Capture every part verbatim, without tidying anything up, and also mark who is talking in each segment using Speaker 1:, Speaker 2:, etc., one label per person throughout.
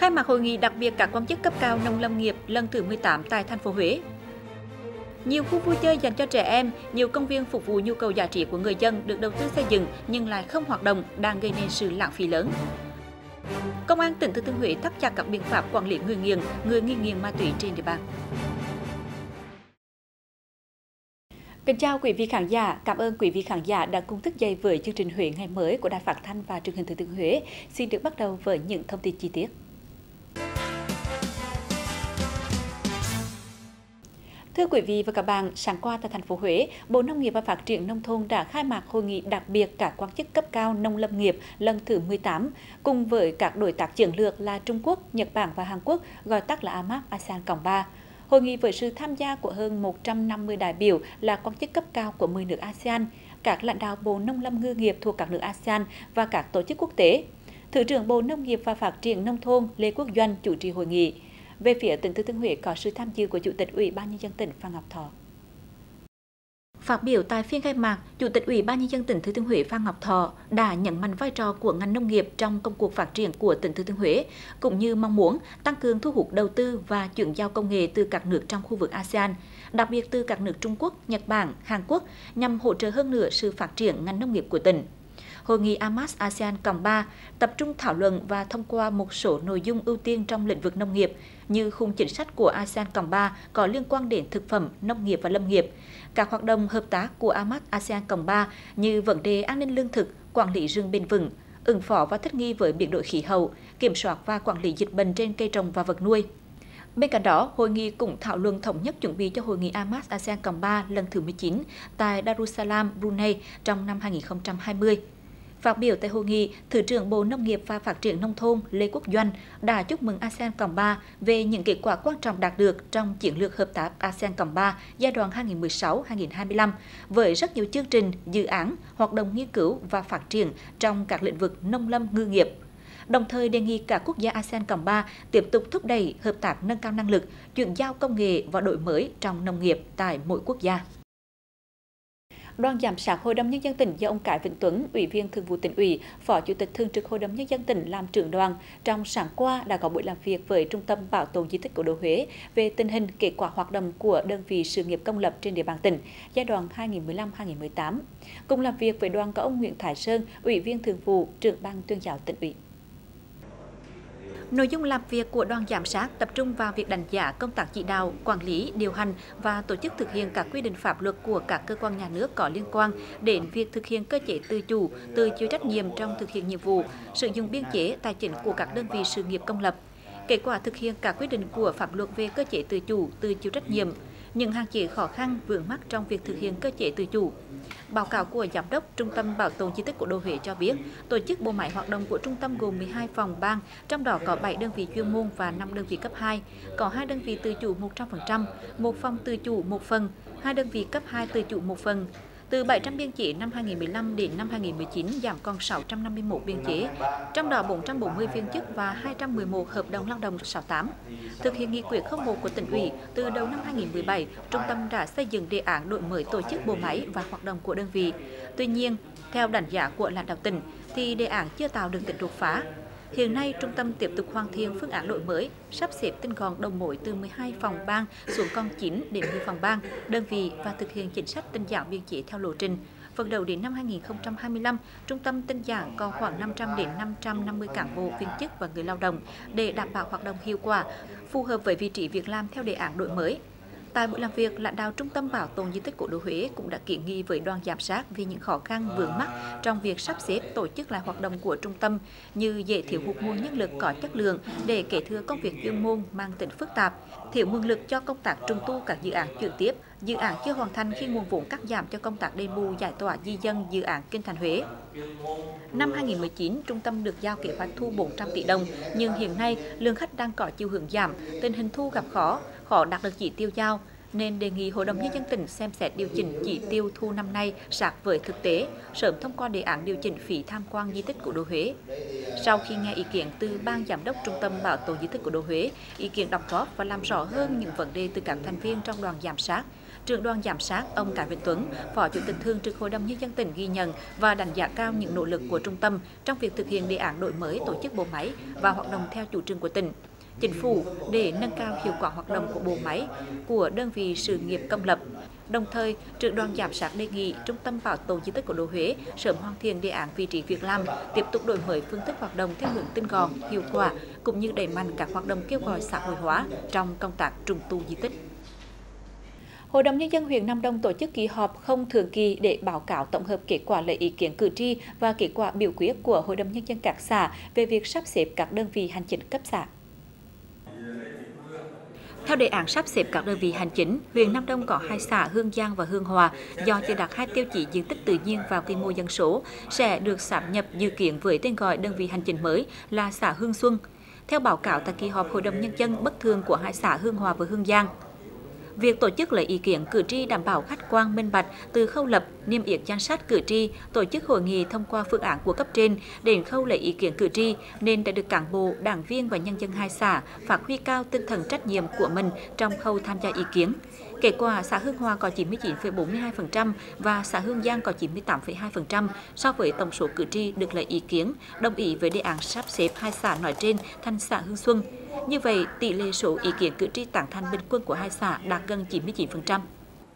Speaker 1: Khai mạc hội nghị đặc biệt các quan chức cấp cao nông lâm nghiệp lần thứ mười tám tại thành phố Huế. Nhiều khu vui chơi dành cho trẻ em, nhiều công viên phục vụ nhu cầu giải trí của người dân được đầu tư xây dựng nhưng lại không hoạt động, đang gây nên sự lãng phí lớn. Công an tỉnh Thừa Thiên Huế thắt chặt các biện pháp quản lý người nghiện, người nghi nghiện ma túy trên địa bàn. Kính chào quý vị khán giả, cảm ơn quý vị khán giả đã cùng thức dậy với chương trình Huế ngày mới của Đài Phát thanh và Truyền hình Thừa Thiên Huế. Xin được bắt đầu với những thông tin chi tiết. Thưa quý vị và các bạn, sáng qua tại thành phố Huế, Bộ Nông nghiệp và Phát triển Nông thôn đã khai mạc hội nghị đặc biệt các quan chức cấp cao nông lâm nghiệp lần thứ mười tám, cùng với các đối tác chiến lược là Trung Quốc, Nhật Bản và Hàn Quốc, gọi tắt là a máp ASEAN cộng ba. Hội nghị với sự tham gia của hơn một trăm năm mươi đại biểu là quan chức cấp cao của mười nước a sê an, các lãnh đạo Bộ Nông lâm Ngư nghiệp thuộc các nước a sê an và các tổ chức quốc tế. Thứ trưởng Bộ Nông nghiệp và Phát triển Nông thôn Lê Quốc Doanh chủ trì hội nghị. Về phía tỉnh Thừa Thiên Huế có sự tham dự của Chủ tịch Ủy ban Nhân dân tỉnh Phan Ngọc Thọ. Phát biểu tại phiên khai mạc, Chủ tịch Ủy ban Nhân dân tỉnh Thừa Thiên Huế Phan Ngọc Thọ đã nhấn mạnh vai trò của ngành nông nghiệp trong công cuộc phát triển của tỉnh Thừa Thiên Huế, cũng như mong muốn tăng cường thu hút đầu tư và chuyển giao công nghệ từ các nước trong khu vực a sê an, đặc biệt từ các nước Trung Quốc, Nhật Bản, Hàn Quốc nhằm hỗ trợ hơn nữa sự phát triển ngành nông nghiệp của tỉnh. Hội nghị a máp ASEAN cộng ba tập trung thảo luận và thông qua một số nội dung ưu tiên trong lĩnh vực nông nghiệp như khung chính sách của ASEAN cộng ba có liên quan đến thực phẩm, nông nghiệp và lâm nghiệp, các hoạt động hợp tác của a máp ASEAN cộng ba như vấn đề an ninh lương thực, quản lý rừng bền vững, ứng phó và thích nghi với biến đổi khí hậu, kiểm soát và quản lý dịch bệnh trên cây trồng và vật nuôi. Bên cạnh đó, hội nghị cũng thảo luận thống nhất chuẩn bị cho hội nghị a máp ASEAN cộng ba lần thứ mười chín tại Darussalam, Brunei trong năm hai nghìn không trăm hai mươi. Phát biểu tại hội nghị, Thứ trưởng Bộ Nông nghiệp và Phát triển Nông thôn Lê Quốc Doanh đã chúc mừng ASEAN cộng ba về những kết quả quan trọng đạt được trong chiến lược hợp tác ASEAN cộng ba giai đoạn hai nghìn không trăm mười sáu đến hai nghìn không trăm hai mươi lăm với rất nhiều chương trình, dự án, hoạt động nghiên cứu và phát triển trong các lĩnh vực nông lâm ngư nghiệp. Đồng thời đề nghị các quốc gia ASEAN cộng ba tiếp tục thúc đẩy hợp tác nâng cao năng lực, chuyển giao công nghệ và đổi mới trong nông nghiệp tại mỗi quốc gia. Đoàn giám sát Hội đồng Nhân dân tỉnh do ông Cái Vĩnh Tuấn, Ủy viên Thường vụ Tỉnh ủy, Phó Chủ tịch Thường trực Hội đồng Nhân dân tỉnh làm trưởng đoàn, trong sáng qua đã có buổi làm việc với Trung tâm Bảo tồn di tích Cố đô Huế về tình hình kết quả hoạt động của đơn vị sự nghiệp công lập trên địa bàn tỉnh giai đoạn hai nghìn không trăm mười lăm đến hai nghìn không trăm mười tám. Cùng làm việc với đoàn có ông Nguyễn Thái Sơn, Ủy viên Thường vụ, Trưởng ban Tuyên giáo Tỉnh ủy. Nội dung làm việc của đoàn giám sát tập trung vào việc đánh giá công tác chỉ đạo, quản lý, điều hành và tổ chức thực hiện các quy định pháp luật của các cơ quan nhà nước có liên quan đến việc thực hiện cơ chế tự chủ, tự chịu trách nhiệm trong thực hiện nhiệm vụ, sử dụng biên chế tài chính của các đơn vị sự nghiệp công lập, kết quả thực hiện các quy định của pháp luật về cơ chế tự chủ, tự chịu trách nhiệm, những hạn chế khó khăn vướng mắc trong việc thực hiện cơ chế tự chủ. Báo cáo của Giám đốc Trung tâm Bảo tồn di tích Cố đô Huế cho biết, tổ chức bộ máy hoạt động của trung tâm gồm mười hai phòng ban, trong đó có bảy đơn vị chuyên môn và năm đơn vị cấp hai, có hai đơn vị tự chủ một trăm phần trăm, một phòng tự chủ một phần, hai đơn vị cấp hai tự chủ một phần. Từ bảy trăm biên chế năm hai nghìn không trăm mười lăm đến năm hai nghìn không trăm mười chín giảm còn sáu trăm năm mươi mốt biên chế, trong đó bốn trăm bốn mươi viên chức và hai trăm mười một hợp đồng lao động sáu tám. Thực hiện nghị quyết không một của tỉnh ủy, từ đầu năm hai nghìn không trăm mười bảy, trung tâm đã xây dựng đề án đổi mới tổ chức bộ máy và hoạt động của đơn vị. Tuy nhiên, theo đánh giá của lãnh đạo tỉnh, thì đề án chưa tạo được tính đột phá. Hiện nay, trung tâm tiếp tục hoàn thiện phương án đổi mới, sắp xếp tinh gọn đầu mối từ mười hai phòng ban xuống còn chín đến mười phòng ban, đơn vị và thực hiện chính sách tinh giản biên chế theo lộ trình. Phấn đấu đến năm hai nghìn không trăm hai mươi lăm, trung tâm tinh giản còn khoảng năm trăm đến năm trăm năm mươi cán bộ, viên chức và người lao động để đảm bảo hoạt động hiệu quả, phù hợp với vị trí việc làm theo đề án đổi mới. Tại buổi làm việc, lãnh đạo Trung tâm Bảo tồn di tích Cố đô Huế cũng đã kiến nghị với đoàn giám sát về những khó khăn vướng mắc trong việc sắp xếp tổ chức lại hoạt động của trung tâm, như dễ thiếu hụt nguồn nhân lực có chất lượng để kế thừa công việc chuyên môn mang tính phức tạp, thiếu nguồn lực cho công tác trùng tu các dự án chuyển tiếp, dự án chưa hoàn thành khi nguồn vốn cắt giảm cho công tác đền bù giải tỏa di dân dự án Kinh Thành Huế. Năm hai nghìn không trăm mười chín, trung tâm được giao kế hoạch thu bốn trăm tỷ đồng, nhưng hiện nay lượng khách đang có chiều hướng giảm, tình hình thu gặp khó, khó đạt được chỉ tiêu giao, nên đề nghị Hội đồng Nhân dân tỉnh xem xét điều chỉnh chỉ tiêu thu năm nay sát với thực tế, sớm thông qua đề án điều chỉnh phí tham quan di tích Cố đô Huế. Sau khi nghe ý kiến từ Ban Giám đốc Trung tâm Bảo tồn di tích Cố đô Huế, ý kiến đóng góp và làm rõ hơn những vấn đề từ các thành viên trong đoàn giám sát, Trưởng đoàn giám sát ông Cái Vĩnh Tuấn, Phó Chủ tịch Thường trực Hội đồng Nhân dân tỉnh ghi nhận và đánh giá cao những nỗ lực của trung tâm trong việc thực hiện đề án đổi mới tổ chức bộ máy và hoạt động theo chủ trương của tỉnh, chính phủ để nâng cao hiệu quả hoạt động của bộ máy của đơn vị sự nghiệp công lập. Đồng thời, trưởng đoàn giám sát đề nghị Trung tâm Bảo tồn di tích Cố đô Huế sớm hoàn thiện đề án vị trí việc làm, tiếp tục đổi mới phương thức hoạt động theo hướng tinh gọn, hiệu quả, cũng như đẩy mạnh các hoạt động kêu gọi xã hội hóa trong công tác trùng tu di tích. Hội đồng Nhân dân huyện Nam Đông tổ chức kỳ họp không thường kỳ để báo cáo tổng hợp kết quả lấy ý kiến cử tri và kết quả biểu quyết của Hội đồng Nhân dân các xã về việc sắp xếp các đơn vị hành chính cấp xã. Theo đề án sắp xếp các đơn vị hành chính, huyện Nam Đông có hai xã Hương Giang và Hương Hòa do chưa đạt hai tiêu chí diện tích tự nhiên và quy mô dân số sẽ được sáp nhập dự kiến với tên gọi đơn vị hành chính mới là xã Hương Xuân. Theo báo cáo tại kỳ họp Hội đồng Nhân dân bất thường của hai xã Hương Hòa và Hương Giang, việc tổ chức lấy ý kiến cử tri đảm bảo khách quan minh bạch từ khâu lập, niêm yết danh sách cử tri, tổ chức hội nghị thông qua phương án của cấp trên đến khâu lấy ý kiến cử tri nên đã được cán bộ, đảng viên và nhân dân hai xã phát huy cao tinh thần trách nhiệm của mình trong khâu tham gia ý kiến. Kết quả, xã Hương Hòa có chín mươi chín phẩy bốn mươi hai phần trăm và xã Hương Giang có chín mươi tám phẩy hai phần trăm so với tổng số cử tri được lấy ý kiến, đồng ý với đề án sắp xếp hai xã nói trên thành xã Hương Xuân. Như vậy, tỷ lệ số ý kiến cử tri tán thành bình quân của hai xã đạt gần chín mươi chín phần trăm.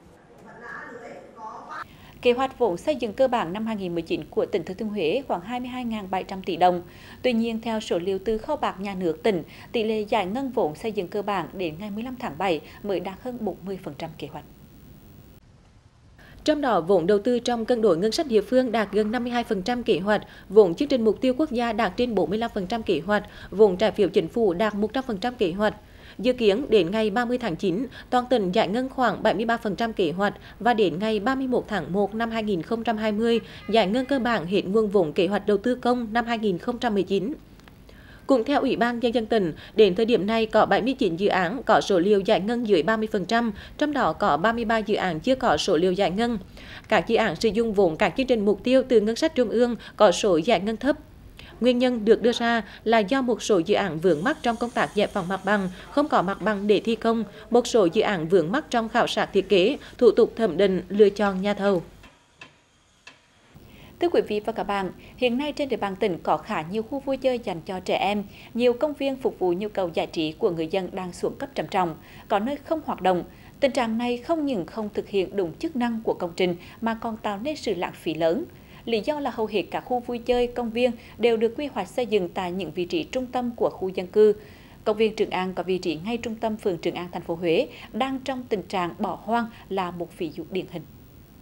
Speaker 1: Kế hoạch vốn xây dựng cơ bản năm hai nghìn không trăm mười chín của tỉnh Thừa Thiên Huế khoảng hai mươi hai nghìn bảy trăm tỷ đồng. Tuy nhiên, theo số liệu từ kho bạc nhà nước tỉnh, tỷ lệ giải ngân vốn xây dựng cơ bản đến ngày mười lăm tháng bảy mới đạt hơn bốn mươi phần trăm kế hoạch. Trong đó, vốn đầu tư trong cân đối ngân sách địa phương đạt gần năm mươi hai phần trăm kế hoạch, vốn chương trình mục tiêu quốc gia đạt trên bốn mươi lăm phần trăm kế hoạch, vốn trái phiếu chính phủ đạt một trăm phần trăm kế hoạch. Dự kiến đến ngày ba mươi tháng chín, toàn tỉnh giải ngân khoảng bảy mươi ba phần trăm kế hoạch và đến ngày ba mươi mốt tháng một năm hai nghìn không trăm hai mươi, giải ngân cơ bản hết nguồn vốn kế hoạch đầu tư công năm hai nghìn không trăm mười chín. Cũng theo Ủy ban Nhân dân tỉnh, đến thời điểm này có bảy mươi chín dự án có số liệu giải ngân dưới ba mươi phần trăm, trong đó có ba mươi ba dự án chưa có số liệu giải ngân. Các dự án sử dụng vốn các chương trình mục tiêu từ ngân sách trung ương có số giải ngân thấp. Nguyên nhân được đưa ra là do một số dự án vướng mắc trong công tác giải phóng mặt bằng, không có mặt bằng để thi công, một số dự án vướng mắc trong khảo sát thiết kế, thủ tục thẩm định, lựa chọn nhà thầu. Thưa quý vị và các bạn, hiện nay trên địa bàn tỉnh có khá nhiều khu vui chơi dành cho trẻ em, nhiều công viên phục vụ nhu cầu giải trí của người dân đang xuống cấp trầm trọng, có nơi không hoạt động. Tình trạng này không những không thực hiện đúng chức năng của công trình mà còn tạo nên sự lãng phí lớn. Lý do là hầu hết các khu vui chơi, công viên đều được quy hoạch xây dựng tại những vị trí trung tâm của khu dân cư. Công viên Trường An có vị trí ngay trung tâm phường Trường An, thành phố Huế, đang trong tình trạng bỏ hoang là một ví dụ điển hình.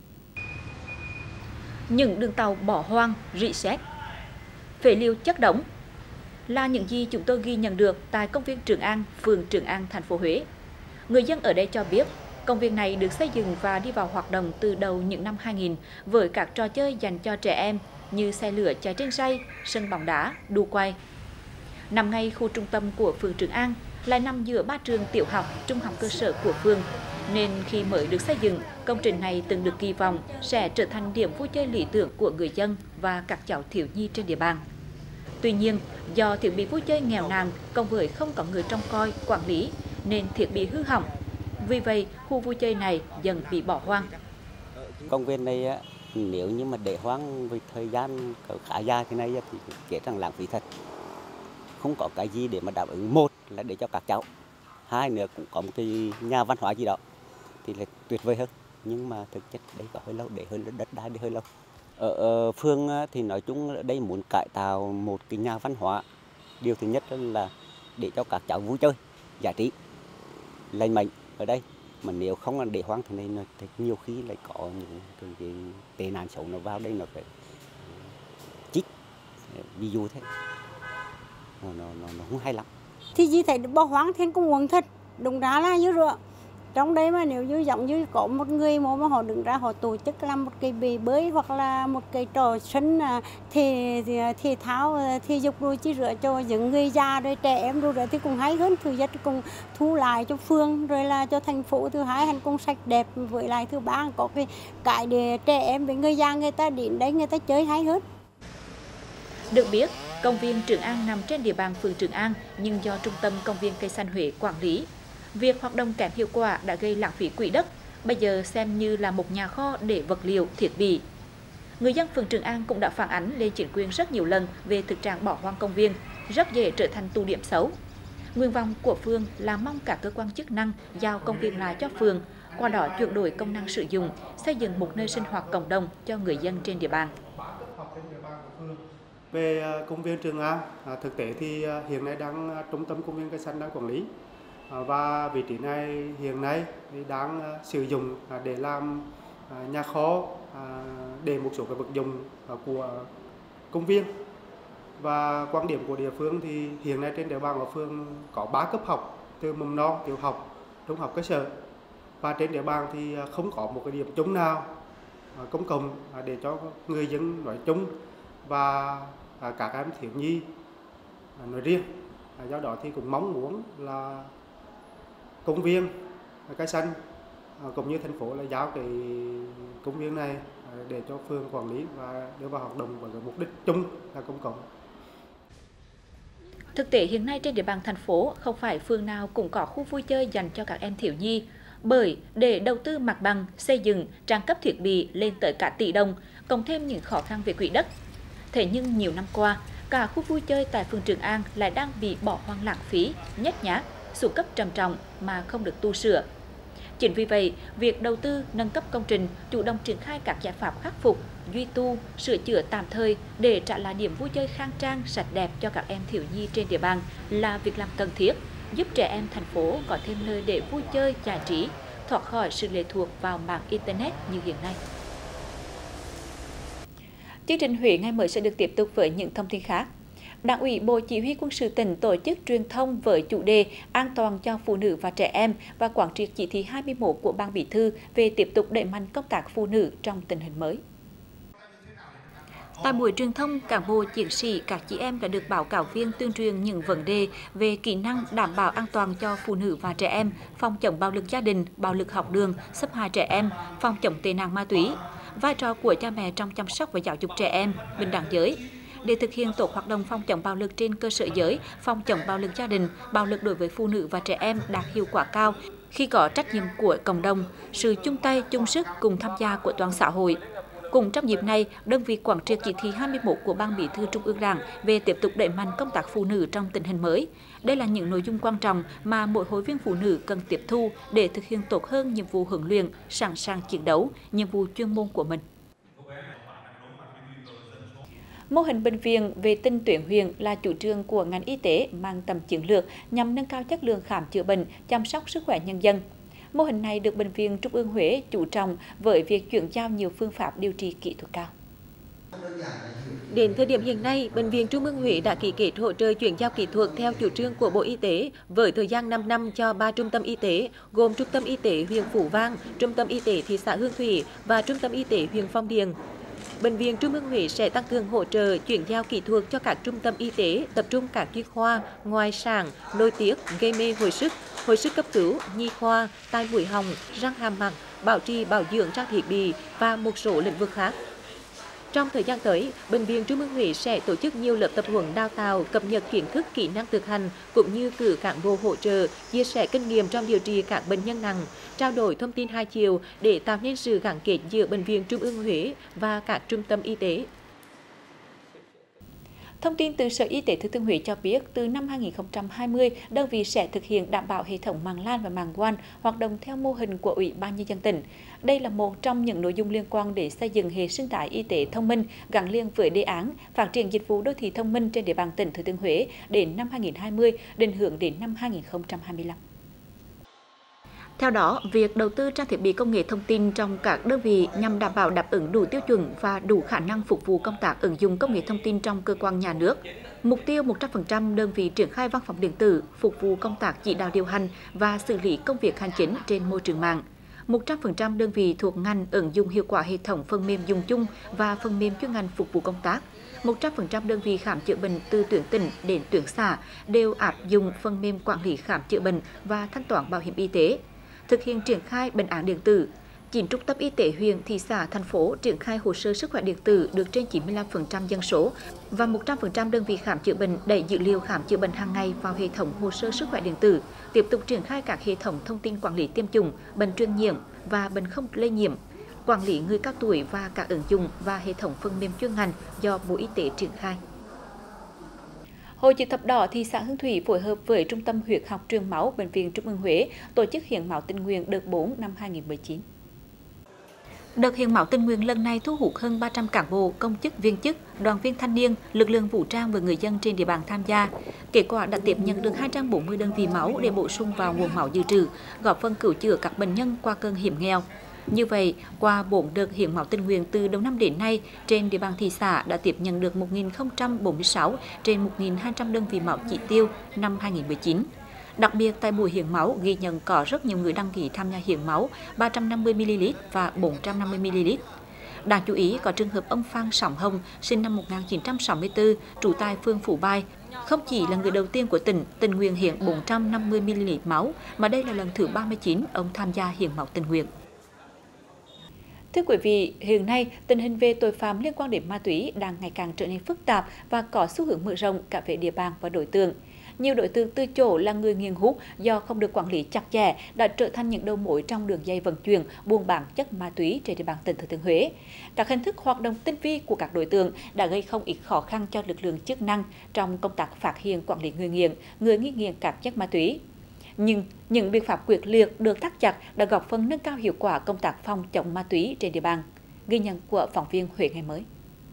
Speaker 1: Những đường tàu bỏ hoang, rỉ sét, phế liệu chất đống là những gì chúng tôi ghi nhận được tại công viên Trường An, phường Trường An, thành phố Huế. Người dân ở đây cho biết, công viên này được xây dựng và đi vào hoạt động từ đầu những năm hai nghìn với các trò chơi dành cho trẻ em như xe lửa chạy trên ray, sân bóng đá, đu quay. Nằm ngay khu trung tâm của phường Trường An, lại nằm giữa ba trường tiểu học, trung học cơ sở của phường, nên khi mới được xây dựng, công trình này từng được kỳ vọng sẽ trở thành điểm vui chơi lý tưởng của người dân và các cháu thiếu nhi trên địa bàn. Tuy nhiên, do thiết bị vui chơi nghèo nàn, cộng với không có người trông coi, quản lý, nên thiết bị hư hỏng. Vì vậy, khu vui chơi này dần bị bỏ hoang.
Speaker 2: Công viên này nếu như mà để hoang với thời gian khá dài thế này thì kể rằng lãng phí thật. Không có cái gì để mà đáp ứng, một là để cho các cháu, hai nữa cũng có một cái nhà văn hóa gì đó thì là tuyệt vời hơn. Nhưng mà thực chất đây có hơi lâu, để hơi đất đai đi hơi lâu. Ở, ở phường thì nói chung ở đây muốn cải tạo một cái nhà văn hóa. Điều thứ nhất là để cho các cháu vui chơi, giải trí, lành mạnh ở đây. Mà nếu không là để hoang thì này thì nhiều khi lại có những cái, cái tệ nạn xấu nó vào đây, nó phải chích, ví dụ thế, nó, nó, nó, nó không hay lắm.
Speaker 3: Thì chỉ thấy bỏ hoang thì cũng uống thật, đúng ra là như rồi. Trong đấy mà nếu như giống như có một người mà họ đứng ra họ tổ chức làm một cái bể bơi hoặc là một cái trò sân thì thì tháo thì dục đôi chỉ rửa cho những người già rồi trẻ em rồi thì cũng hay hơn, thứ nhất cũng thu lại cho phường rồi là cho thành phố, thứ hai hành cũng sạch đẹp, với lại thứ ba có cái cái để trẻ em với người già người ta đến đấy người ta chơi hay hơn.
Speaker 1: Được biết, công viên Trường An nằm trên địa bàn phường Trường An nhưng do Trung tâm Công viên Cây xanh Huế quản lý. Việc hoạt động kém hiệu quả đã gây lãng phí quỹ đất, bây giờ xem như là một nhà kho để vật liệu, thiết bị. Người dân phường Trường An cũng đã phản ánh lên chính quyền rất nhiều lần về thực trạng bỏ hoang công viên, rất dễ trở thành tụ điểm xấu. Nguyện vọng của phường là mong các cơ quan chức năng giao công viên lại cho phường, qua đó chuyển đổi công năng sử dụng, xây dựng một nơi sinh hoạt cộng đồng cho người dân trên địa bàn.
Speaker 4: Về công viên Trường An, thực tế thì hiện nay đang trung tâm công viên cây xanh đang quản lý, và vị trí này hiện nay thì đang sử dụng để làm nhà kho, để một số cái vật dụng của công viên. Và quan điểm của địa phương thì hiện nay trên địa bàn của phường có ba cấp học, từ mầm non, tiểu học, trung học cơ sở, và trên địa bàn thì không có một cái điểm chung nào công cộng để cho người dân nói chung và các em thiếu nhi nói riêng. Do đó thì cũng mong muốn là công viên cây xanh cũng như thành phố là giao cái công viên này để cho phường quản lý và đưa vào hoạt động với cái mục đích chung là công cộng.
Speaker 1: Thực tế hiện nay trên địa bàn thành phố không phải phường nào cũng có khu vui chơi dành cho các em thiếu nhi, bởi để đầu tư mặt bằng, xây dựng, trang cấp thiết bị lên tới cả tỷ đồng, cộng thêm những khó khăn về quỹ đất. Thế nhưng nhiều năm qua, cả khu vui chơi tại phường Trường An lại đang bị bỏ hoang lãng phí, nhếch nhác, xuống cấp trầm trọng mà không được tu sửa. Chính vì vậy, việc đầu tư nâng cấp công trình, chủ động triển khai các giải pháp khắc phục, duy tu, sửa chữa tạm thời để trả lại điểm vui chơi khang trang, sạch đẹp cho các em thiếu nhi trên địa bàn là việc làm cần thiết, giúp trẻ em thành phố có thêm nơi để vui chơi, giải trí, thoát khỏi sự lệ thuộc vào mạng Internet như hiện nay. Chương trình Huế ngày mới sẽ được tiếp tục với những thông tin khác. Đảng ủy Bộ Chỉ huy Quân sự tỉnh tổ chức truyền thông với chủ đề An toàn cho phụ nữ và trẻ em và quán triệt chỉ thị hai mươi mốt của Ban Bí thư về tiếp tục đẩy mạnh công tác phụ nữ trong tình hình mới. Tại buổi truyền thông, cán bộ chiến sĩ, các chị em đã được báo cáo viên tuyên truyền những vấn đề về kỹ năng đảm bảo an toàn cho phụ nữ và trẻ em, phòng chống bạo lực gia đình, bạo lực học đường, xâm hại trẻ em, phòng chống tệ nạn ma túy, vai trò của cha mẹ trong chăm sóc và giáo dục trẻ em, bình đẳng giới. Để thực hiện tốt hoạt động phòng chống bạo lực trên cơ sở giới, phòng chống bạo lực gia đình, bạo lực đối với phụ nữ và trẻ em đạt hiệu quả cao khi có trách nhiệm của cộng đồng, sự chung tay chung sức cùng tham gia của toàn xã hội. Cùng trong dịp này, đơn vị quán triệt chỉ thị hai mươi mốt của Ban Bí thư Trung ương Đảng về tiếp tục đẩy mạnh công tác phụ nữ trong tình hình mới. Đây là những nội dung quan trọng mà mỗi hội viên phụ nữ cần tiếp thu để thực hiện tốt hơn nhiệm vụ huấn luyện, sẵn sàng chiến đấu, nhiệm vụ chuyên môn của mình. Mô hình bệnh viện vệ tinh tuyến huyện là chủ trương của ngành y tế mang tầm chiến lược nhằm nâng cao chất lượng khám chữa bệnh, chăm sóc sức khỏe nhân dân. Mô hình này được Bệnh viện Trung ương Huế chú trọng với việc chuyển giao nhiều phương pháp điều trị kỹ thuật cao.
Speaker 5: Đến thời điểm hiện nay, Bệnh viện Trung ương Huế đã ký kết hỗ trợ chuyển giao kỹ thuật theo chủ trương của Bộ Y tế với thời gian năm năm cho ba trung tâm y tế, gồm Trung tâm Y tế huyện Phú Vang, Trung tâm Y tế thị xã Hương Thủy và Trung tâm Y tế huyện Phong Điền. Bệnh viện Trung ương Huế sẽ tăng cường hỗ trợ chuyển giao kỹ thuật cho các trung tâm y tế, tập trung các chuyên khoa, ngoại sản, nội tiết, gây mê hồi sức, hồi sức cấp cứu, nhi khoa, tai mũi họng, răng hàm mặt, bảo trì bảo dưỡng trang thiết bị và một số lĩnh vực khác. Trong thời gian tới, Bệnh viện Trung ương Huế sẽ tổ chức nhiều lớp tập huấn đào tạo, cập nhật kiến thức, kỹ năng thực hành, cũng như cử cán bộ hỗ trợ, chia sẻ kinh nghiệm trong điều trị các bệnh nhân nặng, trao đổi thông tin hai chiều để tạo nên sự gắn kết giữa Bệnh viện Trung ương Huế và các trung tâm y tế.
Speaker 1: Thông tin từ Sở Y tế Thừa Thiên Huế cho biết, từ năm hai nghìn không trăm hai mươi, đơn vị sẽ thực hiện đảm bảo hệ thống mạng LAN và mạng WAN hoạt động theo mô hình của Ủy ban Nhân dân tỉnh. Đây là một trong những nội dung liên quan để xây dựng hệ sinh thái y tế thông minh gắn liền với đề án phát triển dịch vụ đô thị thông minh trên địa bàn tỉnh Thừa Thiên Huế đến năm hai nghìn không trăm hai mươi, định hướng đến năm hai nghìn không trăm hai mươi lăm. Theo đó, việc đầu tư trang thiết bị công nghệ thông tin trong các đơn vị nhằm đảm bảo đáp ứng đủ tiêu chuẩn và đủ khả năng phục vụ công tác ứng dụng công nghệ thông tin trong cơ quan nhà nước. Mục tiêu một trăm phần trăm đơn vị triển khai văn phòng điện tử, phục vụ công tác chỉ đạo điều hành và xử lý công việc hành chính trên môi trường mạng. một trăm phần trăm đơn vị thuộc ngành ứng dụng hiệu quả hệ thống phần mềm dùng chung và phần mềm chuyên ngành phục vụ công tác. một trăm phần trăm đơn vị khám chữa bệnh từ tuyến tỉnh đến tuyến xã đều áp dụng phần mềm quản lý khám chữa bệnh và thanh toán bảo hiểm y tế. Thực hiện triển khai bệnh án điện tử. chín trung tâm y tế huyện, thị xã, thành phố triển khai hồ sơ sức khỏe điện tử được trên chín mươi lăm phần trăm dân số và một trăm phần trăm đơn vị khám chữa bệnh đẩy dữ liệu khám chữa bệnh hàng ngày vào hệ thống hồ sơ sức khỏe điện tử, tiếp tục triển khai các hệ thống thông tin quản lý tiêm chủng, bệnh truyền nhiễm và bệnh không lây nhiễm, quản lý người cao tuổi và các ứng dụng và hệ thống phần mềm chuyên ngành do Bộ Y tế triển khai. Hội Chữ thập đỏ thị xã Hương Thủy phối hợp với Trung tâm Huyết học Truyền máu Bệnh viện Trung ương Huế tổ chức hiến máu tình nguyện đợt bốn năm hai nghìn không trăm mười chín. Đợt hiến máu tình nguyện lần này thu hút hơn ba trăm cán bộ, công chức, viên chức, đoàn viên thanh niên, lực lượng vũ trang và người dân trên địa bàn tham gia. Kết quả đã tiếp nhận được hai trăm bốn mươi đơn vị máu để bổ sung vào nguồn máu dự trữ, góp phần cứu chữa các bệnh nhân qua cơn hiểm nghèo. Như vậy, qua bốn đợt hiến máu tình nguyện từ đầu năm đến nay, trên địa bàn thị xã đã tiếp nhận được một nghìn không trăm bốn mươi sáu trên một nghìn hai trăm đơn vị máu chỉ tiêu năm hai nghìn không trăm mười chín. Đặc biệt tại buổi hiến máu ghi nhận có rất nhiều người đăng ký tham gia hiến máu ba trăm năm mươi mi li lít và bốn trăm năm mươi mi li lít. Đáng chú ý có trường hợp ông Phan Sóng Hồng, sinh năm một nghìn chín trăm sáu mươi tư, trú tại phường Phú Bài, không chỉ là người đầu tiên của tỉnh tình nguyện hiến bốn trăm năm mươi mi li lít máu, mà đây là lần thứ ba mươi chín ông tham gia hiến máu tình nguyện. Thưa quý vị, hiện nay tình hình về tội phạm liên quan đến ma túy đang ngày càng trở nên phức tạp và có xu hướng mở rộng cả về địa bàn và đối tượng. Nhiều đối tượng từ chỗ là người nghiện hút do không được quản lý chặt chẽ đã trở thành những đầu mối trong đường dây vận chuyển, buôn bán chất ma túy trên địa bàn tỉnh Thừa Thiên Huế. Các hình thức hoạt động tinh vi của các đối tượng đã gây không ít khó khăn cho lực lượng chức năng trong công tác phát hiện, quản lý người nghiện, người nghi nghiện các chất ma túy. Nhưng những biện pháp quyết liệt được thắt chặt đã góp phần nâng cao hiệu quả công tác phòng chống ma túy trên địa bàn. Ghi nhận của phóng viên Huế Ngày Mới.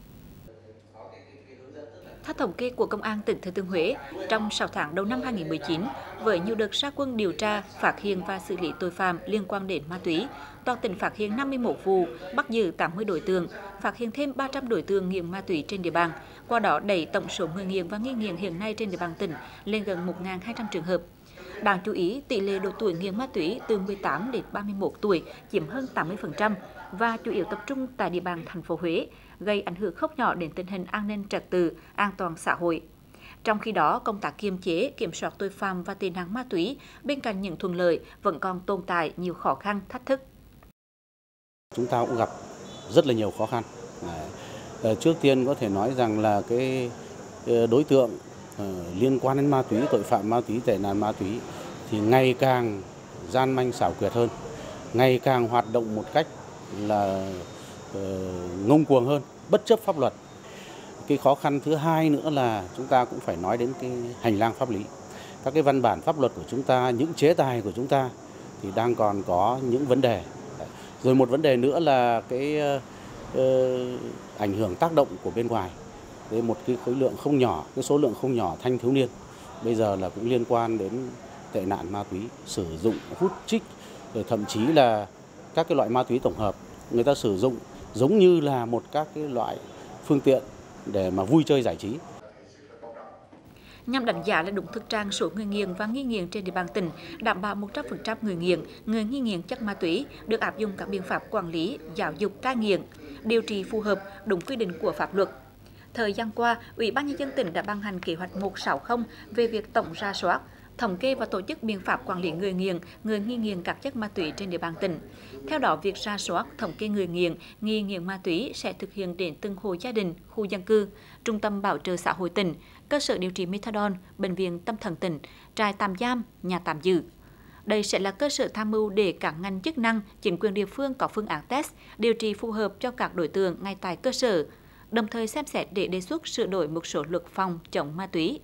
Speaker 1: Theo thống kê của Công an tỉnh Thừa Thiên Huế, trong sáu tháng đầu năm hai nghìn không trăm mười chín, với nhiều đợt ra quân điều tra, phát hiện và xử lý tội phạm liên quan đến ma túy, toàn tỉnh phát hiện năm mươi mốt vụ, bắt giữ tám mươi đối tượng, phát hiện thêm ba trăm đối tượng nghiện ma túy trên địa bàn. Qua đó đẩy tổng số người nghiện và nghi nghiện hiện nay trên địa bàn tỉnh lên gần một nghìn hai trăm trường hợp. Đáng chú ý, tỷ lệ độ tuổi nghiện ma túy từ mười tám đến ba mươi mốt tuổi chiếm hơn tám mươi phần trăm và chủ yếu tập trung tại địa bàn thành phố Huế, gây ảnh hưởng không nhỏ đến tình hình an ninh trật tự, an toàn xã hội. Trong khi đó, công tác kiềm chế, kiểm soát tội phạm và tệ nạn ma túy bên cạnh những thuận lợi vẫn còn tồn tại nhiều khó khăn, thách thức.
Speaker 6: Chúng ta cũng gặp rất là nhiều khó khăn. Trước tiên có thể nói rằng là cái đối tượng liên quan đến ma túy, tội phạm ma túy, tệ nạn ma túy thì ngày càng gian manh xảo quyệt hơn, ngày càng hoạt động một cách là uh, ngông cuồng hơn, bất chấp pháp luật. Cái khó khăn thứ hai nữa là chúng ta cũng phải nói đến cái hành lang pháp lý. Các cái văn bản pháp luật của chúng ta, những chế tài của chúng ta thì đang còn có những vấn đề. Rồi một vấn đề nữa là cái uh, ảnh hưởng tác động của bên ngoài. Với một cái khối lượng không nhỏ, cái số lượng không nhỏ thanh thiếu niên bây giờ là cũng liên quan đến tệ nạn ma túy, sử dụng hút chích, rồi thậm chí là các cái loại ma túy tổng hợp người ta sử dụng giống như là một các cái loại phương tiện để mà vui chơi giải trí.
Speaker 1: Nhằm đánh giá là đúng thực trạng số người nghiện và nghi nghiện trên địa bàn tỉnh, đảm bảo một trăm phần trăm người nghiện, người nghi nghiện chất ma túy được áp dụng các biện pháp quản lý, giáo dục cai nghiện, điều trị phù hợp đúng quy định của pháp luật. Thời gian qua, Ủy ban Nhân dân tỉnh đã ban hành kế hoạch một sáu không về việc tổng rà soát, thống kê và tổ chức biện pháp quản lý người nghiện, người nghi nghiện các chất ma túy trên địa bàn tỉnh. Theo đó, việc rà soát, thống kê người nghiện, nghi nghiện ma túy sẽ thực hiện đến từng hộ gia đình, khu dân cư, trung tâm bảo trợ xã hội tỉnh, cơ sở điều trị methadone, bệnh viện tâm thần tỉnh, trại tạm giam, nhà tạm giữ. Đây sẽ là cơ sở tham mưu để các ngành chức năng, chính quyền địa phương có phương án test, điều trị phù hợp cho các đối tượng ngay tại cơ sở, đồng thời xem xét để đề xuất sửa đổi một số luật phòng chống ma túy.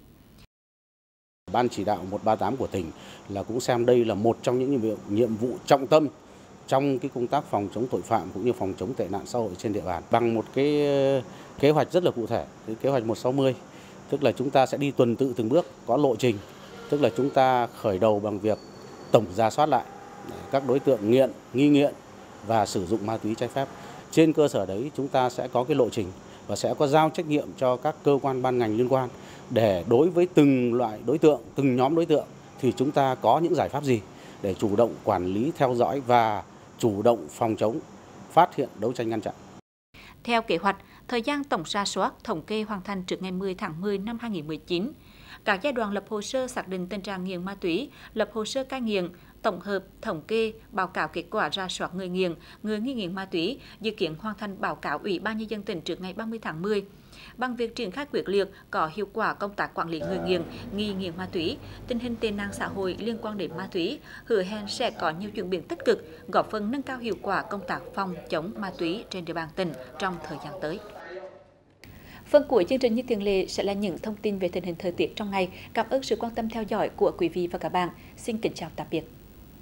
Speaker 6: Ban chỉ đạo một ba tám của tỉnh là cũng xem đây là một trong những nhiệm vụ, nhiệm vụ trọng tâm trong cái công tác phòng chống tội phạm cũng như phòng chống tệ nạn xã hội trên địa bàn. Bằng một cái kế hoạch rất là cụ thể, cái kế hoạch một sáu không, tức là chúng ta sẽ đi tuần tự từng bước, có lộ trình, tức là chúng ta khởi đầu bằng việc tổng rà soát lại các đối tượng nghiện, nghi nghiện và sử dụng ma túy trái phép. Trên cơ sở đấy chúng ta sẽ có cái lộ trình và sẽ có giao trách nhiệm cho các cơ quan ban ngành liên quan để đối với từng loại đối tượng, từng nhóm đối tượng thì chúng ta có những giải pháp gì để chủ động quản lý, theo dõi và chủ động phòng chống, phát hiện, đấu tranh ngăn chặn.
Speaker 1: Theo kế hoạch, thời gian tổng rà soát thống kê hoàn thành trước ngày mười tháng mười năm hai nghìn không trăm mười chín. Các giai đoạn lập hồ sơ xác định tình trạng nghiện ma túy, lập hồ sơ cai nghiện, tổng hợp, thống kê, báo cáo kết quả rà soát người nghiện, người nghi nghiện ma túy, dự kiến hoàn thành báo cáo Ủy ban Nhân dân tỉnh trước ngày ba mươi tháng mười. Bằng việc triển khai quyết liệt, có hiệu quả công tác quản lý người nghiện, nghi nghiện ma túy, tình hình tệ nạn xã hội liên quan đến ma túy, hứa hẹn sẽ có nhiều chuyển biến tích cực, góp phần nâng cao hiệu quả công tác phòng chống ma túy trên địa bàn tỉnh trong thời gian tới. Phần cuối chương trình như thường lệ sẽ là những thông tin về tình hình thời tiết trong ngày. Cảm ơn sự quan tâm theo dõi của quý vị và các bạn. Xin kính chào tạm biệt.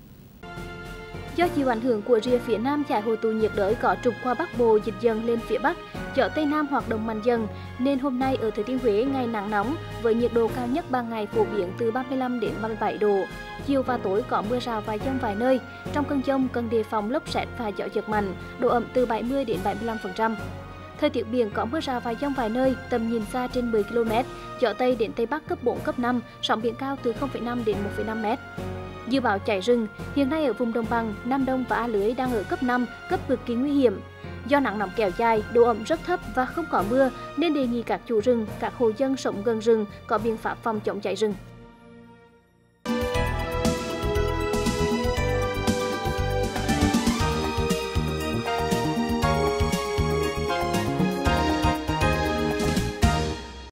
Speaker 7: Do chịu ảnh hưởng của rìa phía Nam giải hội tụ nhiệt đới có trục qua Bắc Bộ dịch dần lên phía Bắc, gió Tây Nam hoạt động mạnh dần, nên hôm nay ở Thừa Thiên Huế ngày nắng nóng với nhiệt độ cao nhất ban ngày phổ biến từ ba mươi lăm đến ba mươi bảy độ. Chiều và tối có mưa rào và dông vài nơi. Trong cơn dông cần đề phòng lốc sét và gió giật mạnh, độ ẩm từ bảy mươi đến bảy mươi lăm phần trăm. Thời tiết biển có mưa rào và dông vài nơi, tầm nhìn xa trên mười ki lô mét, gió Tây đến Tây Bắc cấp bốn, cấp năm, sóng biển cao từ không phẩy năm đến một phẩy năm mét. Dự báo cháy rừng, hiện nay ở vùng đồng bằng, Nam Đông và A Lưới đang ở cấp năm, cấp cực kỳ nguy hiểm. Do nắng nóng kéo dài, độ ẩm rất thấp và không có mưa, nên đề nghị các chủ rừng, các hộ dân sống gần rừng có biện pháp phòng chống cháy rừng.